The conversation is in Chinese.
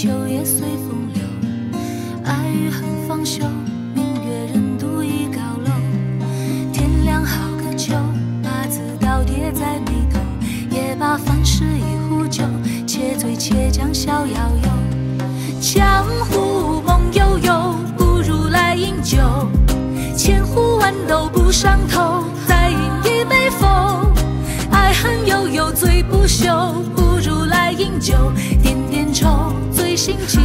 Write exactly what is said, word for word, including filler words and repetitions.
秋叶随风流。爱与恨方休，明月任独倚高楼。天亮好个秋，把字倒贴在眉头。也把凡事一壶酒，且醉且讲逍遥游。江湖梦悠悠，不如来饮酒。千壶万斗不上头，再饮一杯否？爱恨悠悠醉不休，不如来饮酒。点点愁，醉醒起